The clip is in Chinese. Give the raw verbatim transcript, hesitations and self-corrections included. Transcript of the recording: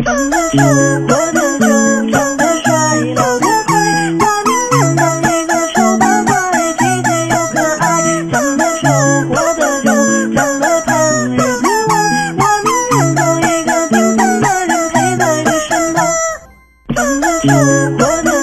咱们生活的久，长得帅，老得快，我宁愿当一个丑八怪，体贴又可爱。咱们生活的久，长得胖日子旺，我宁愿当一个平凡的人陪在你身旁。咱们生活的